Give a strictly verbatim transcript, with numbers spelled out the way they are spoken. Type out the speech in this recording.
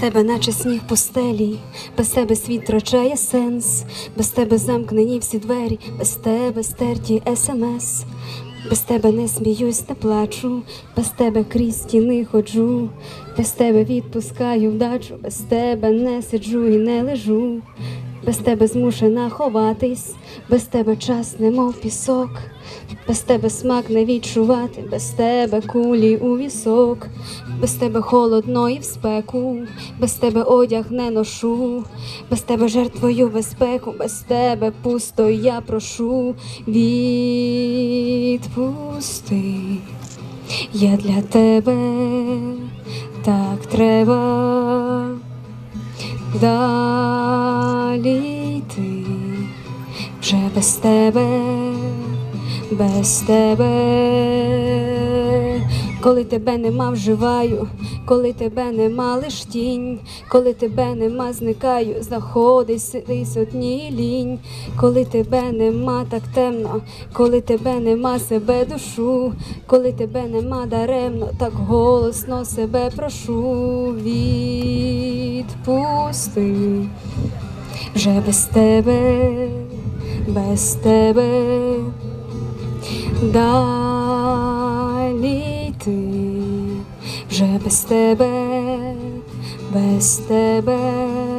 тебе наче сніг пустелі, без тебе світ втрачає сенс, без тебе замкнені всі двері, без тебе стерті смс. Без тебе не сміюсь, не плачу, без тебе крізь стіни ходжу, без тебе відпускаю вдачу, без тебе не сиджу і не лежу, без тебе змушена ховатись, без тебе час немов пісок, без тебе смак не відчувати, без тебе кулі у вісок, без тебе холодно і в спеку, без тебе одяг не ношу, без тебе жертвую безпеку, без тебе пусто я прошу, відпусти. Я для тебе так треба далі йти, вже без тебе, без тебе. Коли тебе нема, вживаю, коли тебе нема, лиш тінь, коли тебе нема, зникаю, заходить сидись одній лінь, коли тебе нема, так темно, коли тебе нема, себе душу, коли тебе нема, даремно, так голосно себе прошу, відпусти. Вже без тебе, без тебе далі йти, вже без тебе, без тебе.